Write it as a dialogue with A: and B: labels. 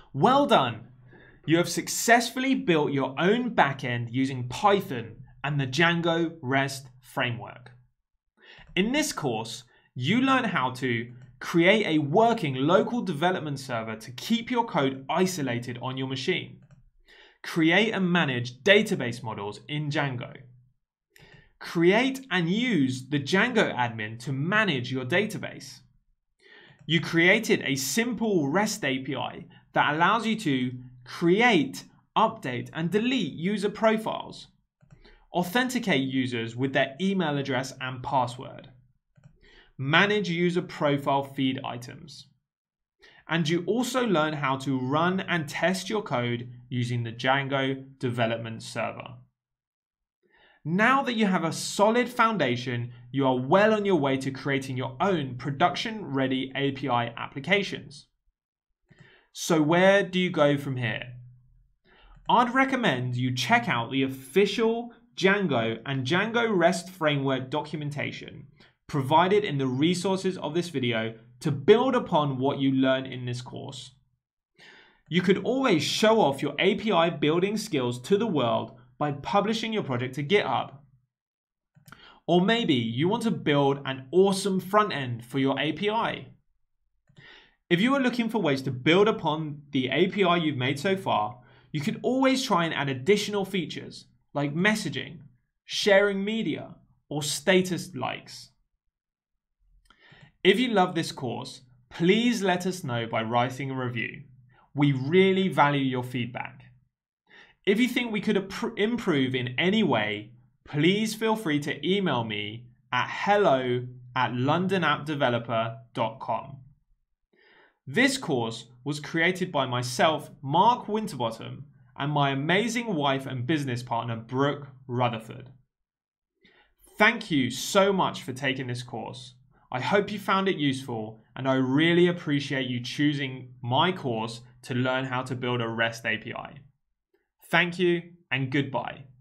A: Well done! You have successfully built your own backend using Python and the Django REST framework. In this course, you learn how to create a working local development server to keep your code isolated on your machine. Create and manage database models in Django. Create and use the Django admin to manage your database. You created a simple REST API that allows you to create, update, and delete user profiles. Authenticate users with their email address and password. Manage user profile feed items. And you also learn how to run and test your code using the Django development server. Now that you have a solid foundation, you are well on your way to creating your own production-ready API applications. So where do you go from here? I'd recommend you check out the official Django and Django REST framework documentation provided in the resources of this video to build upon what you learn in this course. You could always show off your API building skills to the world by publishing your project to GitHub. Or maybe you want to build an awesome front end for your API. If you are looking for ways to build upon the API you've made so far, you could always try and add additional features like messaging, sharing media, or status likes. If you love this course, please let us know by writing a review. We really value your feedback. If you think we could improve in any way, please feel free to email me at hello@londonappdeveloper.com. This course was created by myself, Mark Winterbottom, and my amazing wife and business partner, Brooke Rutherford. Thank you so much for taking this course. I hope you found it useful, and I really appreciate you choosing my course to learn how to build a REST API. Thank you and goodbye.